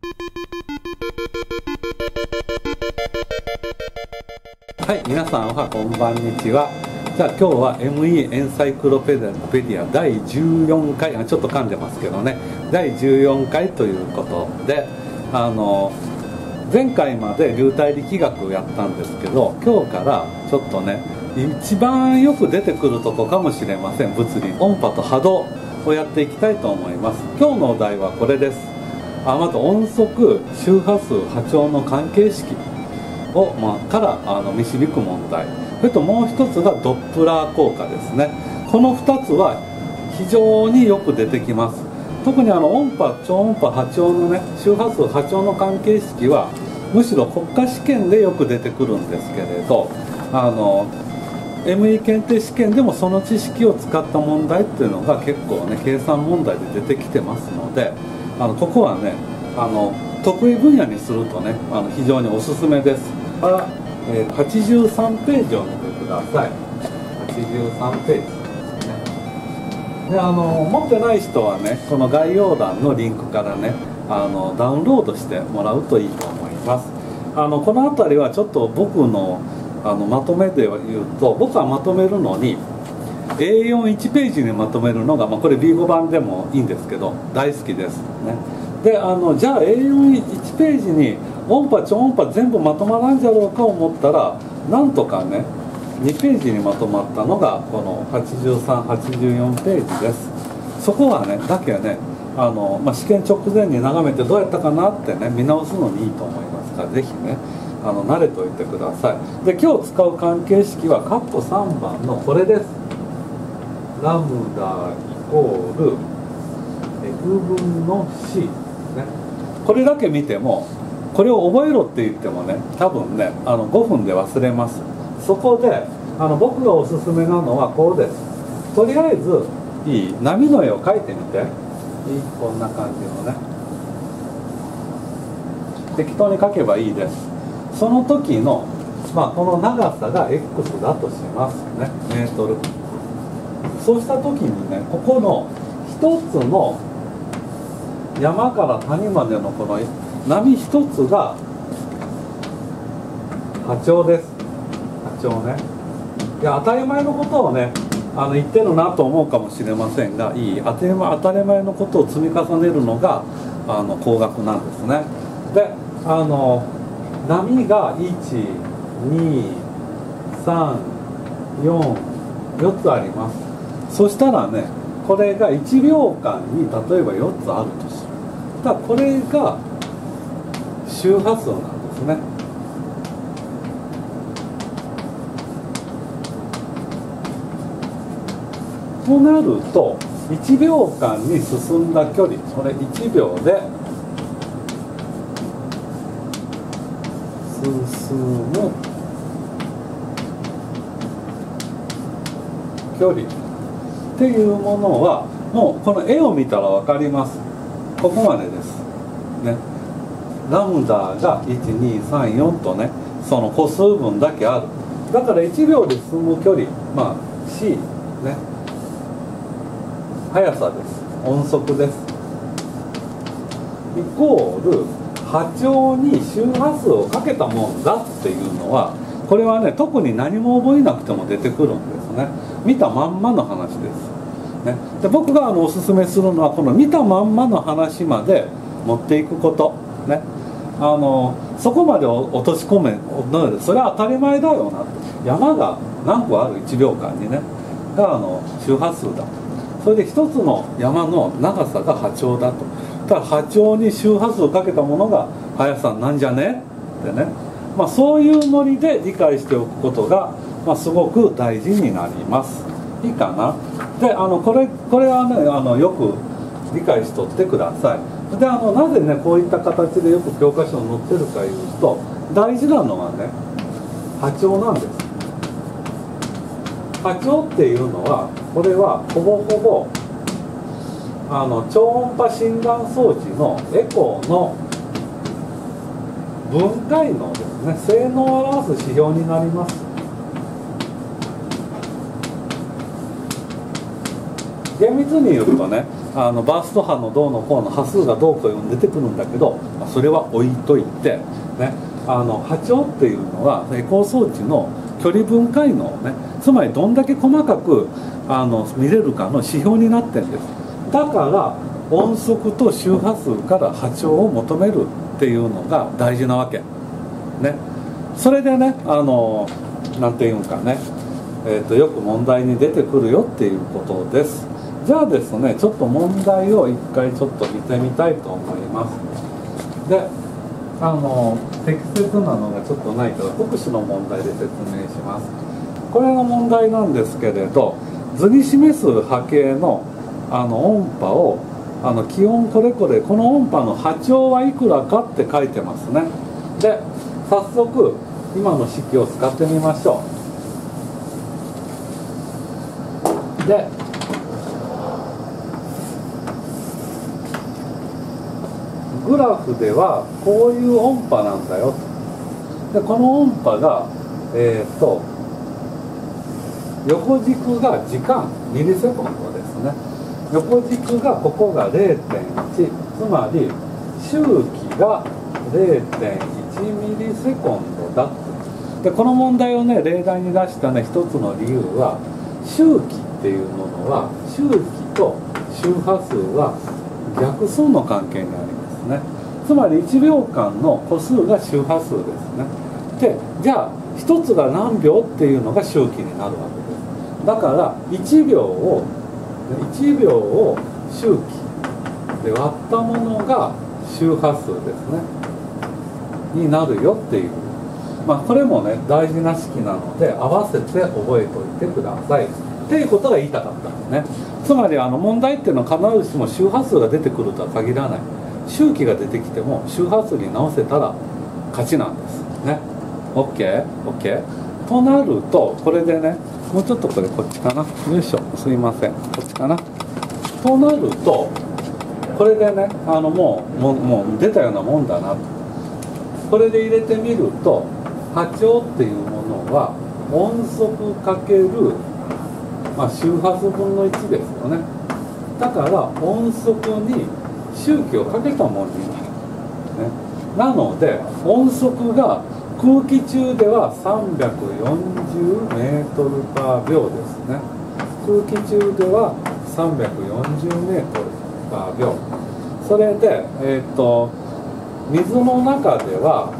はい、皆さんおはこんばんにちは。じゃあ今日は ME エンサイクロペディア第14回、ちょっと噛んでますけどね、第14回ということで、前回まで流体力学をやったんですけど、今日からちょっとね、一番よく出てくるとこかもしれません、物理、音波と波動をやっていきたいと思います。今日のお題はこれです。まず音速、周波数、波長の関係式を、から導く問題。それともう一つがドップラー効果ですね。この2つは非常によく出てきます。特に音波、超音波、波長のね、周波数、波長の関係式はむしろ国家試験でよく出てくるんですけれど、ME 検定試験でもその知識を使った問題っていうのが結構ね、計算問題で出てきてますので、ここはね、得意分野にするとね、非常におすすめです。83ページを見てください。83ページですね。で、持ってない人はね、この概要欄のリンクからね、ダウンロードしてもらうといいと思います。この辺りはちょっと僕のまとめで言うと、僕はまとめるのに A41 ページにまとめるのが、これ B5 版でもいいんですけど大好きですね。で、じゃあ A41 ページに音波超音波全部まとまらんじゃろうか思ったら、なんとかね2ページにまとまったのがこの83、84ページです。そこはね、だけね、試験直前に眺めてどうやったかなってね、見直すのにいいと思いますから、ぜひね慣れておいてください。で、今日使う関係式は括弧3番のこれです。ラムダイコール F 分の C ですね。これだけ見ても、これを覚えろって言ってもね、多分ね5分で忘れます。そこで僕がおすすめなのはこうです。とりあえずいい波の絵を描いてみて。こんな感じのね、適当に描けばいいです。その時の、この長さが X だとしますね、メートル。そうした時にね、ここの一つの山から谷までのこの波一つが波長です。波長ね。いや、当たり前のことをね言ってるなと思うかもしれませんが、当たり前のことを積み重ねるのが工学なんですね。で、波が1、2、3、4、4つあります。そしたらね、これが1秒間に例えば4つあるとする。だからこれが周波数なんですね。となると1秒間に進んだ距離、それ1秒で進む距離っていうものは、もうこの絵を見たら分かります。ここまでですね。ラムダが1234とね、その個数分だけある。だから1秒で進む距離、C ね、速さです。音速です。イコール波長に周波数をかけたもんだっていうのは、これはね、特に何も覚えなくても出てくるんですね。見たまんまの話です、ね。で、僕がおすすめするのはこの見たまんまの話まで持っていくことね。そこまで落とし込め、それは当たり前だよな。山が何個ある1秒間にねが周波数だ。それで一つの山の長さが波長だと。だから波長に周波数をかけたものが速さなんじゃねってね、そういうノリで理解しておくことが、すごく大事になります。いいかな。で、これはねよく理解しとってください。で、なぜねこういった形でよく教科書に載ってるかいうと、大事なのはね波長なんです。波長っていうのは、これはほぼほぼ超音波診断装置のエコーの分解能ですね、性能を表す指標になります。厳密に言うとね、 バースト波のどうのこうの波数がどうこういうの出てくるんだけど、それは置いといて、ね、波長っていうのはエコー装置の距離分解能ね、つまりどんだけ細かく見れるかの指標になってるんです。だから音速と周波数から波長を求めるっていうのが大事なわけね。それでねなんていうんかね、よく問題に出てくるよっていうことです。じゃあですね、ちょっと問題を一回ちょっと見てみたいと思います。で適切なのがちょっとないから福祉の問題で説明します。これの問題なんですけれど、図に示す波形の音波を気温これこれ、この音波の波長はいくらかって書いてますね。で早速今の式を使ってみましょう。でグラフではこういう音波なんだよ。でこの音波が横軸が時間ミリセコンドですね。横軸がここが 0.1、 つまり周期が 0.1 ミリセコンドだ。でこの問題をね例題に出したね一つの理由は、周期っていうものは周期と周波数は逆相の関係にありますね。つまり1秒間の個数が周波数ですね。でじゃあ1つが何秒っていうのが周期になるわけです。だから1秒を周期で割ったものが周波数ですねになるよっていう、これもね大事な式なので合わせて覚えておいてくださいっていうことが言いたかったんですね。つまり問題っていうのは必ずしも周波数が出てくるとは限らない。周期が出てきても周波数に直せたら勝ちなんですね。 OK？ となるとこれでね、もうちょっとこれこっちかな、よいしょ、すいません、こっちかな。となるとこれでねもう出たようなもんだなと。これで入れてみると波長っていうものは音速かける、周波数分の1ですよね。だから音速に周期をかけたものになる、ね、なので音速が空気中では340メートルパー秒ですね。空気中では340メートルパー秒。それで水の中では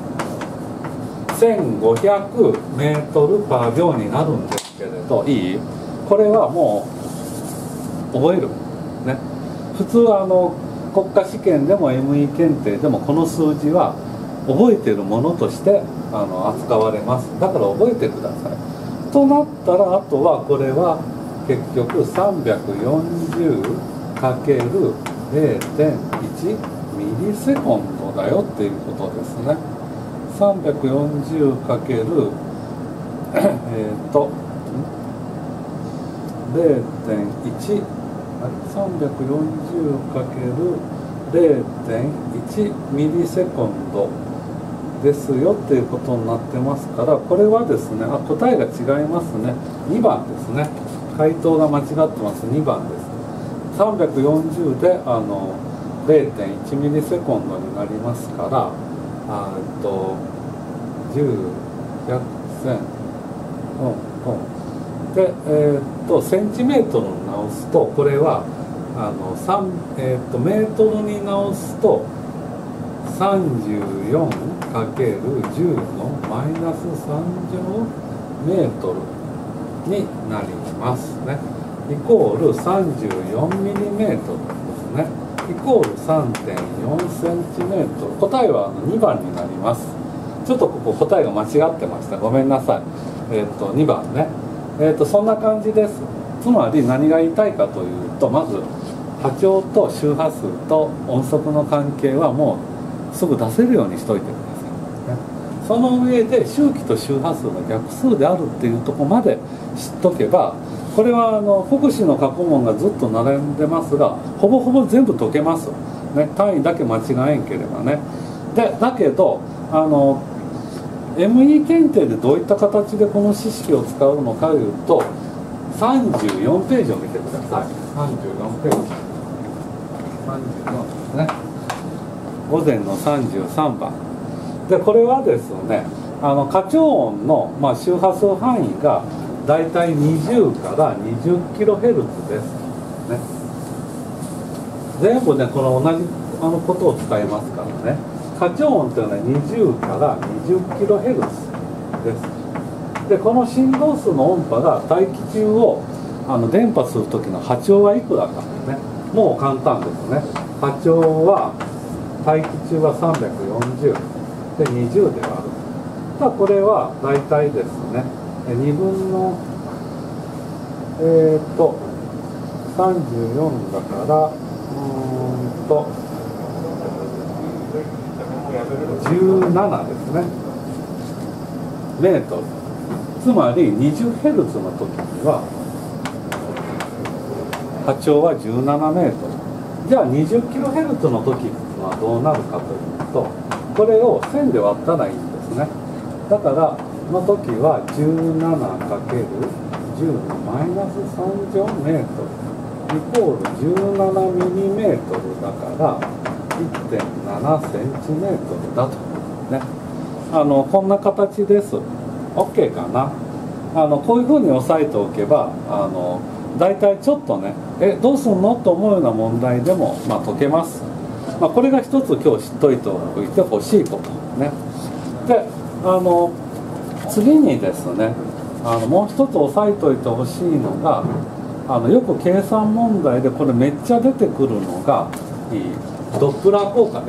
1500メートルパー秒になるんですけれど、いい？これはもう覚えるね。普通国家試験でも ME 検定でもこの数字は覚えているものとして扱われます。だから覚えてください。となったらあとはこれは結局 340×0.1 ミリセコンドだよっていうことですね。340× 0.1 340×0.1 ミリセコンドですよっていうことになってますから、これはですね、答えが違いますね。2番ですね。回答が間違ってます。2番です。340で0.1 ミリセコンドになりますから、10、100、1000、で、センチメートルに直すと、これはメートルに直すと 34×10 のマイナス3乗メートルになりますね。イコール34ミリメートルですね。イコール 3.4 センチメートル。答えは2番になります。ちょっとここ答えが間違ってました。ごめんなさい。2番ね。そんな感じです。つまり何が言いたいかというと、まず波長と周波数と音速の関係はもうすぐ出せるようにしといてください、ね。その上で周期と周波数の逆数であるっていうところまで知っとけば、これは国試の過去問がずっと並んでますが、ほぼほぼ全部解けます、ね、単位だけ間違えんければね。でだけどME 検定でどういった形でこの知識を使うのかというと、34ページを見てください。34ページ 34ですね。午前の33番で、これはですね、過聴音の、周波数範囲がだいたい20から20kHz ですね。全部ね、この同じことを使いますからね。過聴音というのは20から 20kHz です。で、この振動数の音波が大気中を伝播する時の波長はいくらかね、もう簡単ですね。波長は大気中は340で20で割る。これは大体ですね、2分の34だから17ですね、メートル。つまり 20Hz の時には波長は17メートル。じゃあ 20kHz の時はどうなるかというと、これを1000で割ったらいいんですね。だからこの時は 17×10 の-34メートルイコール17ミリメートルだから 1.7 センチメートルだとね。こんな形です。 OK かな。こういうふうに押さえておけばだいたいちょっとねどうすんのと思うような問題でも解けます。これが一つ今日知っといておいてほしいことね。で次にですねもう一つ押さえておいてほしいのがよく計算問題でこれめっちゃ出てくるのがドップラー効果です。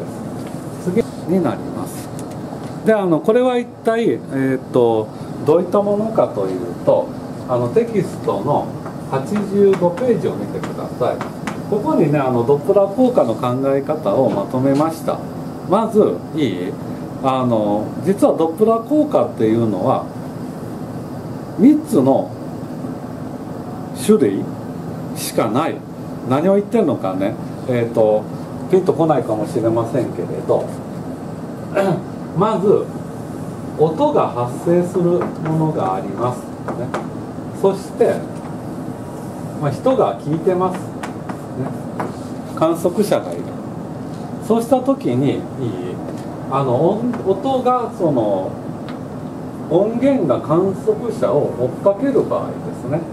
次になります。でこれは一体、どういったものかというとテキストの85ページを見てください。ここにねドップラー効果の考え方をまとめました。まず実はドップラー効果っていうのは3つの種類しかない。何を言ってるのかねピンとこないかもしれませんけれどまず音が発生するものがあります、ね、そして、人が聞いてます、ね、観測者がいる。そうした時に音が音源が観測者を追っかける場合ですね。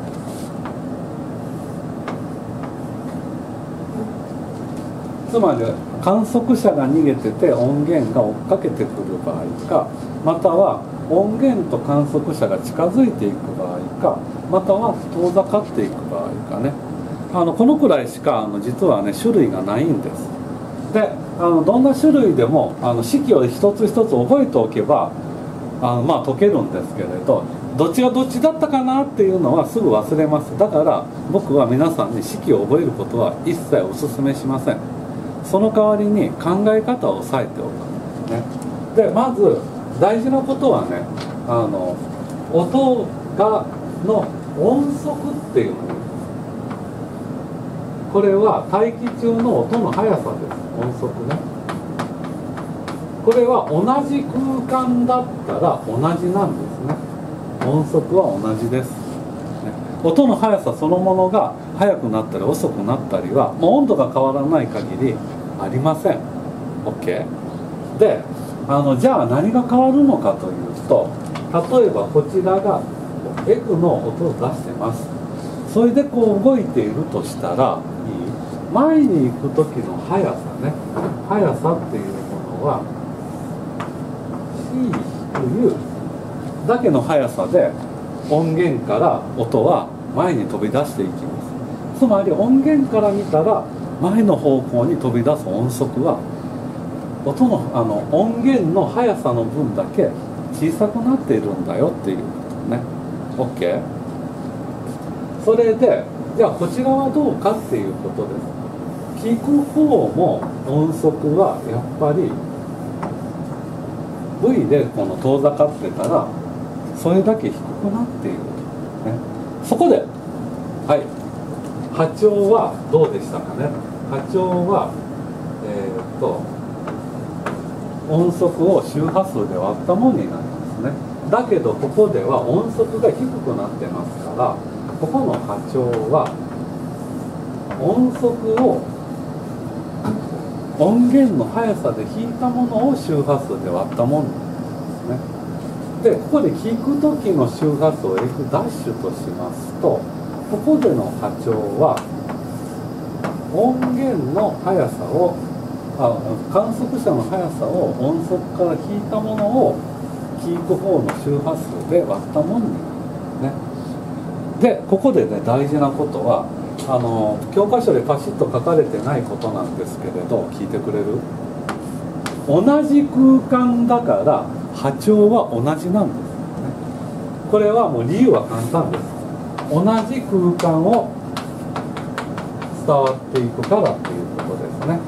つまり観測者が逃げてて音源が追っかけてくる場合か、または音源と観測者が近づいていく場合か、または遠ざかっていく場合かね。このくらいしか実はね種類がないんです。でどんな種類でも式を一つ一つ覚えておけば解けるんですけれど、どっちがどっちだったかなっていうのはすぐ忘れます。だから僕は皆さんに式を覚えることは一切お勧めしません。その代わりに考え方を押さえておく、ね、でまず大事なことはね音の音速っていうの、これは大気中の音の速さです。音速ね。これは同じ空間だったら同じなんですね。音速は同じです、ね、音の速さそのものが速くなったり遅くなったりはもう温度が変わらない限りありません。 OK でじゃあ何が変わるのかというと、例えばこちらが F の音を出してます。それでこう動いているとしたら前に行く時の速さね、速さっていうものは C-U だけの速さで音源から音は前に飛び出していきます。つまり音源から見たら前の方向に飛び出す音速は音の音源の速さの分だけ小さくなっているんだよっていうね。 OK。 それでじゃあこちらはどうかっていうことです。聞く方も音速はやっぱり V でこの遠ざかってたらそれだけ低くなっている、ね、そこで波長はどうでしたかね。波長は音速を周波数で割ったものになりますね。だけどここでは音速が低くなってますから、ここの波長は音速を音源の速さで弾いたものを周波数で割ったものなんですね。でここで弾く時の周波数を F' としますと、ここでの波長は音源の速さを観測者の速さを音速から弾いたものを聞く方の周波数で割ったものになるんですね。でここでね大事なことは教科書でパシッと書かれてないことなんですけれど、聞いてくれる？同じ空間だから波長は同じなんですね。これはもう理由は簡単です。同じ空間を伝わっていくからっていうことですね。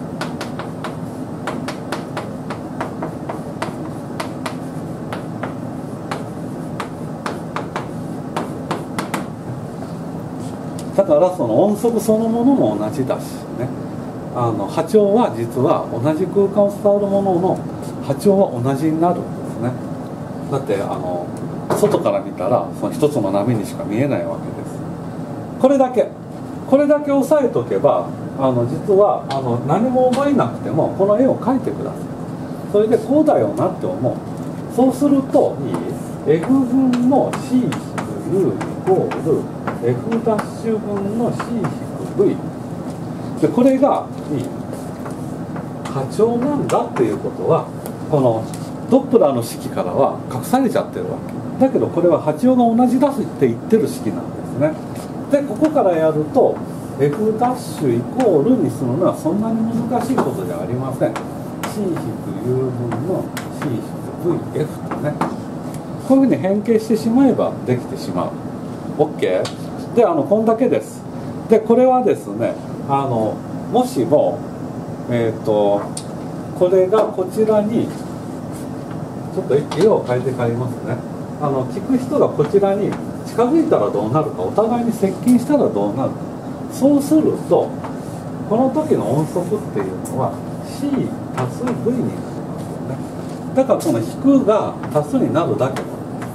だからその音速そのものも同じだしね、波長は実は同じ空間を伝わるものの波長は同じになるんですね。だって外から見たらその一つの波にしか見えないわけです。これだけ押さえとけば実は何も覚えなくてもこの絵を描いてください。それでこうだよなって思う。そうするといい F 分の C 引く U イコール F' 分の C 引く V で、これがいい波長なんだっていうことはこのドップラーの式からは隠されちゃってるわけだけど、これは波長が同じだって言ってる式なんですね。でここからやると F' イコールにするのはそんなに難しいことじゃありません。 C 引く U 分の C 引く VF とね、こういうふうに変形してしまえばできてしまう。 OK でこんだけです。でこれはですねもしもこれがこちらにちょっと色を変えて変えますね。聞く人がこちらに近づいたらどうなるか、お互いに接近したらどうなるか。そうするとこの時の音速っていうのは C 足す V になりますよね。だからこの引くが足すになるだけ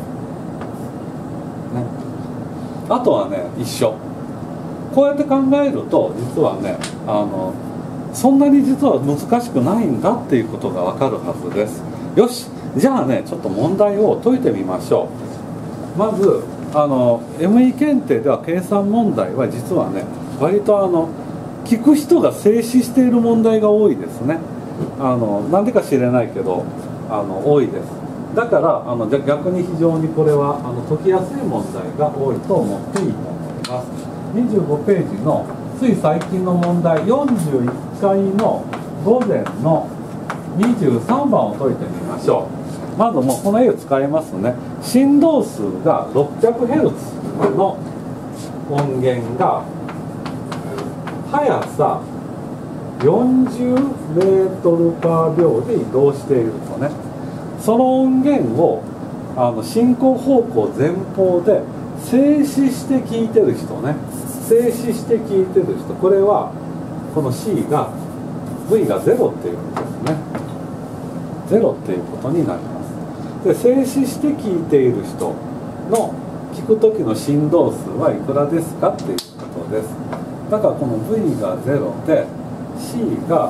なんですね。あとはね一緒。こうやって考えると実はねそんなに実は難しくないんだっていうことがわかるはずです。よし、じゃあねちょっと問題を解いてみましょう。まずME 検定では計算問題は実はね割と聞く人が静止している問題が多いですね。なんでか知れないけど多いです。だから逆に非常にこれは解きやすい問題が多いと思っていいと思います。25ページのつい最近の問題41回の午前の23番を解いてみましょう。まずもうこの絵を使いますね。振動数が 600Hz の音源が速さ40メートルパー秒で移動しているとね、その音源を進行方向前方で静止して聞いてる人ね、静止して聞いてる人、これはこの C が V が0っていうんですね。0っていうことになります。で静止して聞いている人の聞く時の振動数はいくらですかっていうことです。だからこの V が0で C が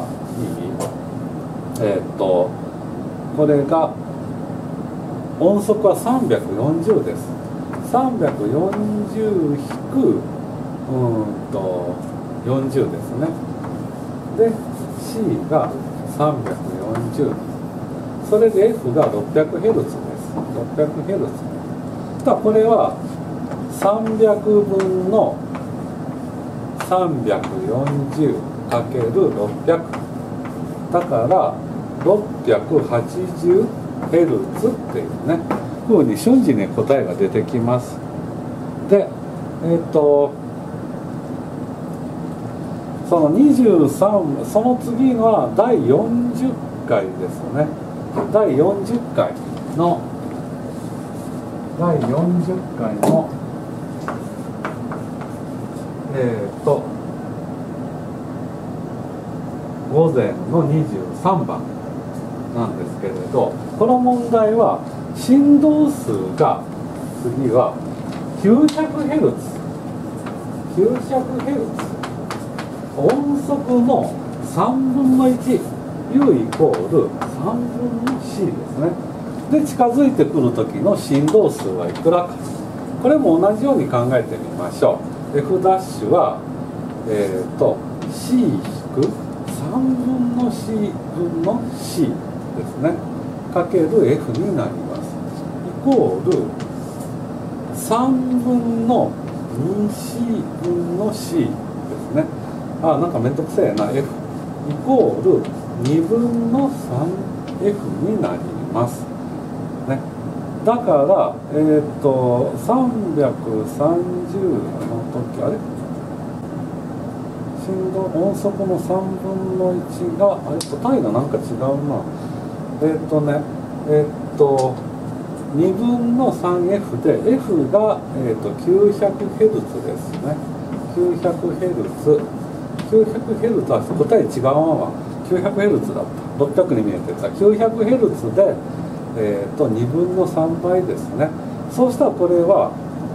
これが音速は340です。340引く40ですね。で C が340、それで F が 600Hz です。600Hz。だからこれは300分の 340×600 だから680Hz っていうねふうに瞬時に答えが出てきます。でその23、その次は第40回ですね。第40回の午前の23番なんですけれど、この問題は振動数が次は 900Hz 音速の3分の1 イコール3分の C ですね。で近づいてくる時の振動数はいくらか、これも同じように考えてみましょう。 F' はC 引く3分の C 分の C ですねかける F になります。イコール3分の 2C 分の C ですね。なんかめんどくせえな。 F イコール2分の 3F になりますね。だから330の時あれ振動音速の3分の1があれ答えがなんか違うな。2分の 3F で F が、900Hz ですね。900Hz は答え違うわ。900Hz だった。600に見えてた。900Hz で、2分の3倍ですね。そうしたらこれは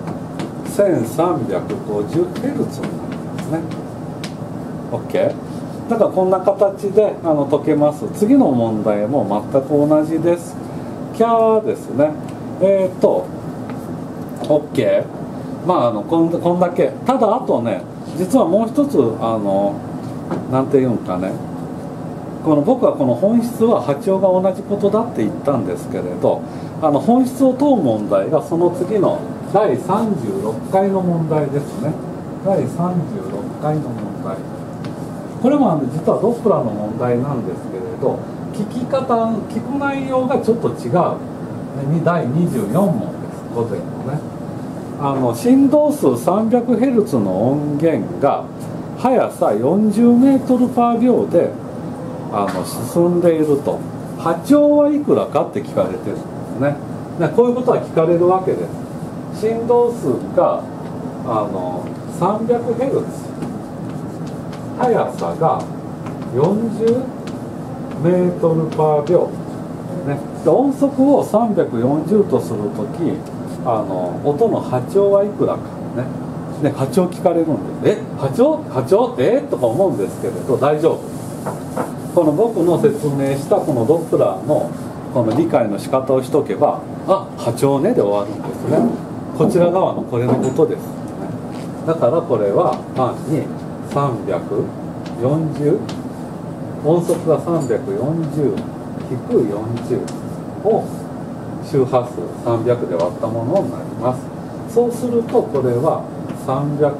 1350Hz になりますね。OK。だからこんな形で解けます。次の問題も全く同じです。キャーですね。OK。こんだけ。ただあとね、実はもう一つなんていうんかね、僕はこの本質は波長が同じことだって言ったんですけれど、本質を問う問題がその次の第36回の問題ですね。第36回の問題。これも実はドップラーの問題なんですけれど、聞く内容がちょっと違う。第24問です。午前のね。振動数 300Hz の音源が速さ40メートルパー秒で進んでいると、波長はいくらかって聞かれてるんですね。こういうことは聞かれるわけです。振動数が300Hz、速さが40メートルパー秒、ね、音速を340とするとき音の波長はいくらかね。波長聞かれるんで、波長とか思うんですけれど、大丈夫。この僕の説明したこのドップラーのこの理解の仕方をしとけば、波長ねで終わるんですね。こちら側のこれのことです、ね。だからこれは単に340、音速が340引く40を周波数300で割ったものになります。そうするとこれは300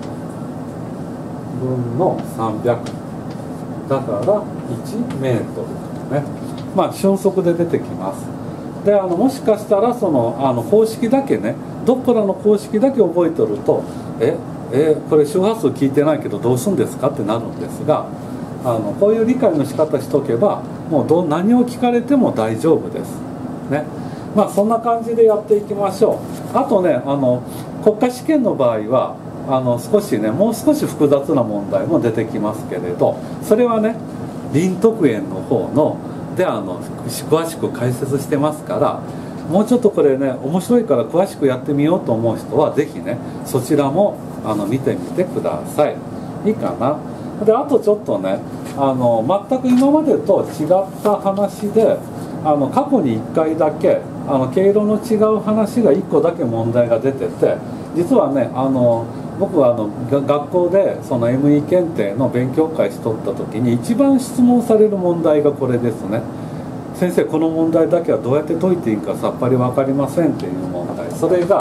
分の300だから1メートルね。瞬速で出てきます。でもしかしたらその公式だけね、ドップラーの公式だけ覚えてるとこれ周波数聞いてないけどどうするんですかってなるんですが、こういう理解の仕方しとけばもう何を聞かれても大丈夫ですね。そんな感じでやっていきましょう。あとね国家試験の場合は少しねもう少し複雑な問題も出てきますけれど、それはね臨徳園の方ので詳しく解説してますから、もうちょっとこれね面白いから詳しくやってみようと思う人は是非ねそちらも見てみてください。いいかな。であとちょっとね全く今までと違った話で過去に1回だけ毛色の違う話が1個だけ問題が出てて、実はね僕は学校でその ME 検定の勉強会しとった時に一番質問される問題がこれですね。先生この問題だけはどうやって解いていいかさっぱり分かりませんっていう問題。それが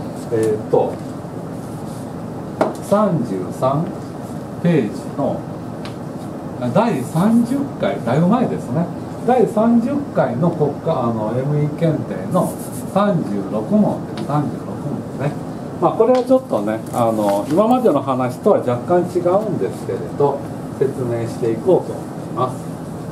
33ページの第30回だいぶ前ですね。第30回の国家ME 検定の36問です。36問ですね。これはちょっとね今までの話とは若干違うんですけれど説明していこうと思います。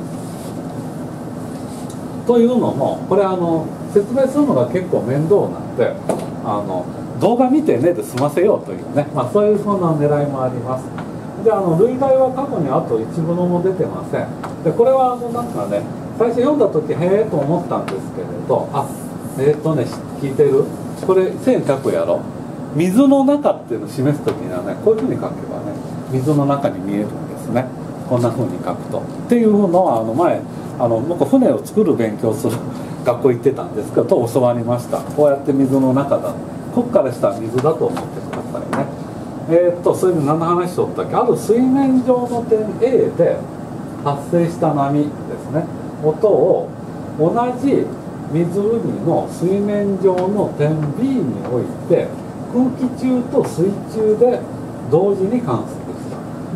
というのもこれ説明するのが結構面倒なんで動画見てねで済ませようというね、そういうそんな狙いもあります。で類題は過去にあと一部のも出てません。でこれはなんかね最初読んだ時へえと思ったんですけれど聞いてるこれ線書くやろ。水の中っていうのを示す時にはねこういうふうに書けばね水の中に見えるんですね。 こんな風に書くとっていうのは前僕船を作る勉強する学校行ってたんですけど教わりました。こうやって水の中だ、こっからしたら水だと思ってくださいね。それで何の話しとったっけ。ある水面上の点 A で発生した波ですね、音を同じ湖の水面上の点 B において空気中と水中で同時に観測した。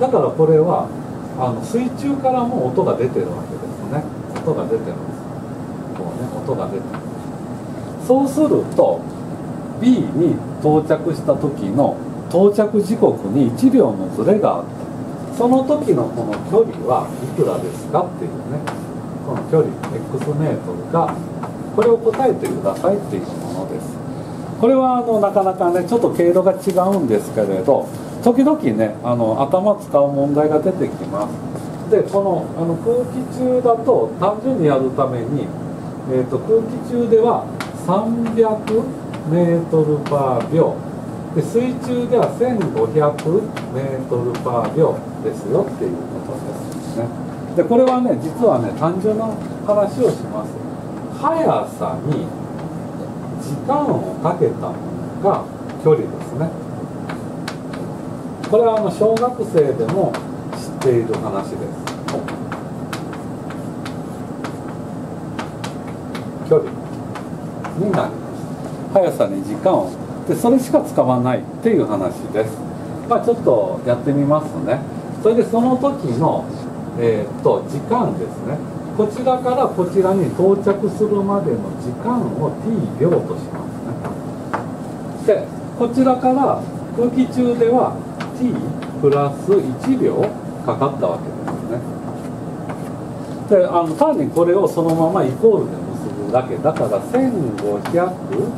だからこれは水中からも音が出てるわけですね。音が出てます。こうね、音が出てます。そうすると B に到着した時の到着時刻に1秒のズレがあった。その時のこの距離はいくらですかっていうね、この距離 X メートルが、これを答えてくださいっていうものです。これはなかなかねちょっと経路が違うんですけれど、時々ね頭使う問題が出てきます。でこの空気中だと単純にやるために、空気中では300メートルパー秒で、水中では1500メートルパー秒ですよっていうことですね。でこれはね実はね単純な話をします。速さに時間をかけたものが距離ですね。これは小学生でも知っている話です。距離になります。速さに時間をでそれしか使わないっていう話です。ちょっとやってみますね。それでその時の、時間ですね。こちらからこちらに到着するまでの時間を t 秒としますね。でこちらから空気中では t プラス1秒かかったわけですね。で単にこれをそのままイコールで結ぶだけだから 1500×t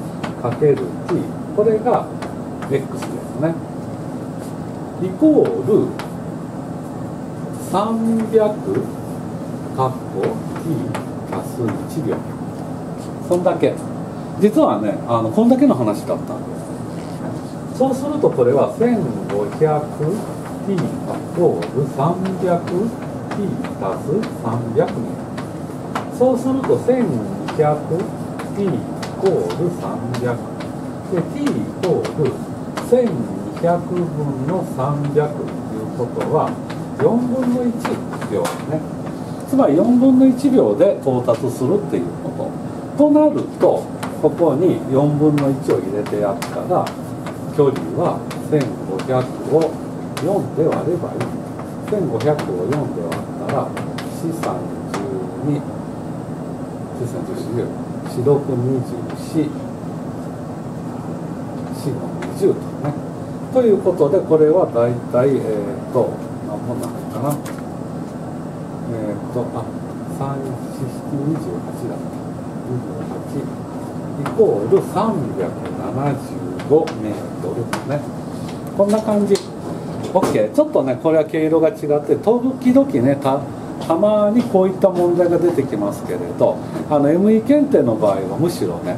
これが x ですね。イコール300かっこ t 足す1秒。そんだけ。実はねこんだけの話だったんです。そうするとこれは 1500t イコール 300t 足す300に。そうすると 1200t イコール300で t イコール1200分の300ということは4分の1秒ね。つまり4分の1秒で到達するっていうこととなると、ここに4分の1を入れてやったら距離は1500を4で割ればいい。1500を4で割ったら4、3、12、4、3、14、4、6、24、4、5、20とね。ということでこれはだいたい何本なのかな。3、4、7、28だった。28イコール375メートルですね。こんな感じ。OK。ちょっとねこれは経路が違って時々ねたまにこういった問題が出てきますけれど、ME 検定の場合はむしろね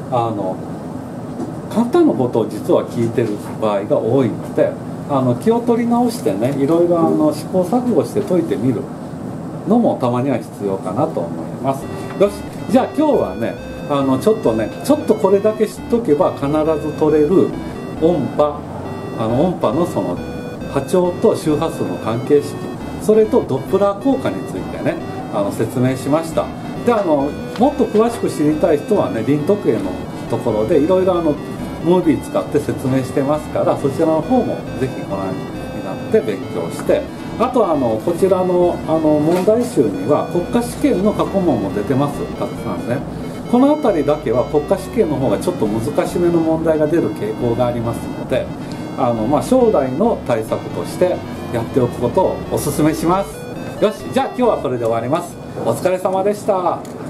簡単なことを実は聞いてる場合が多いので気を取り直してねいろいろ試行錯誤して解いてみるのもたまには必要かなと思います。よし、じゃあ今日はねちょっとこれだけ知っとけば必ず取れる音波のその波長と周波数の関係式、それとドップラー効果についてね説明しました。でもっと詳しく知りたい人はね林徳栄のところでいろいろムービー使って説明してますから、そちらの方もぜひご覧になって勉強して、あとこちらの問題集には国家試験の過去問も出てます。たくさんね。この辺りだけは国家試験の方がちょっと難しめの問題が出る傾向がありますので将来の対策としてやっておくことをお勧めします。よし、じゃあ今日はこれで終わります。お疲れ様でした。